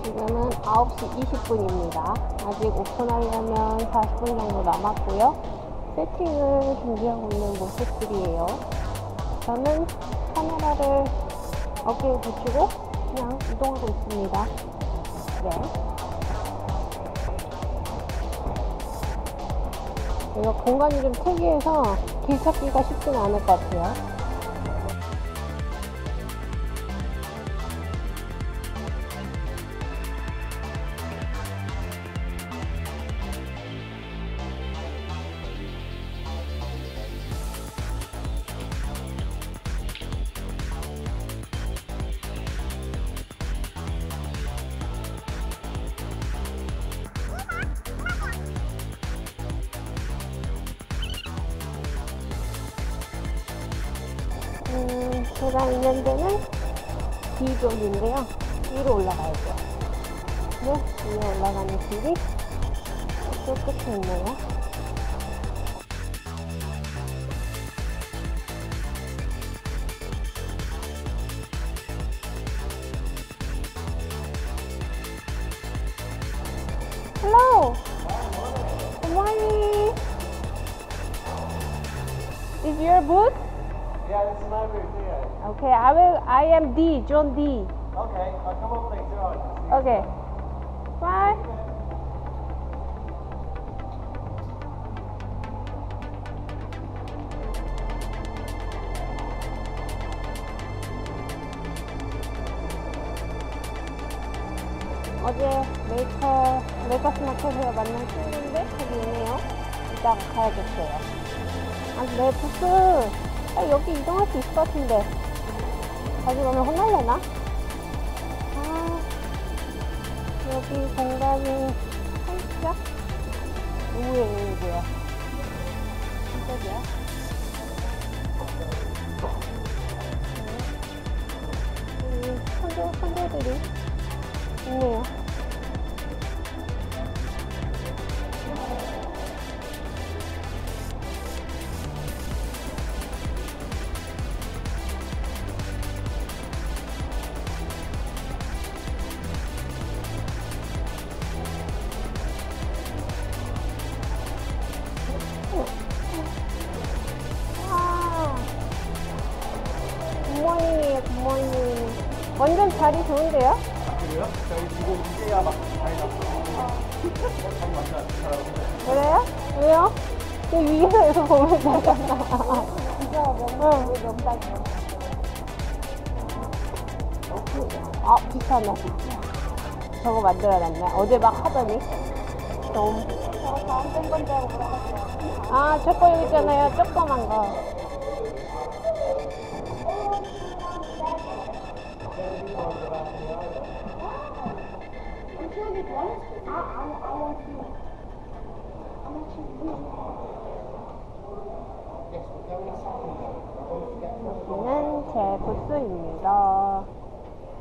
지금은 9시 20분입니다. 아직 오픈하려면 40분 정도 남았고요. 세팅을 준비하고 있는 모습들이에요. 저는 카메라를 어깨에 붙이고 그냥 이동하고 있습니다. 네. 이거 공간이 좀 특이해서 길 찾기가 쉽지는 않을 것 같아요. 제가 있는 데는 D존인데요. 위로 올라가야죠. 네, 위로 올라가는 길이 이쪽 끝에 있네요. Hello! Good morning! Is your booth? Yeah, this is my booth here. Okay, I am D, John D. Okay, I'll come up later on. Okay. Bye. 어제 메이커스 마켓에서 만난 친구인데 거기 있네요. 이따가 가야겠어요. 아니, 내 부스 여기 이동할 수 있을 것 같은데 가져가면 혼날래나? 아, 여기 공간이 살짝 우회고요. 깜짝이야. 선조들이 있네요. 굿모닝이에요, 굿모닝. 완전 자리 좋은데요? 아, 그래요? 저희 지금 이제야 막 많이 났어요. 자리 완전 잘하고. 그래요? 왜요? 저 위에서 보면 되잖아. 아, 비슷하네. 저거 만들어놨네. 어제 막 하더니. 너무. 다음 뺀건데 물어봤어요. 아, 저거 여기 있잖아요. 조그만 거. 여기는 제 부스입니다.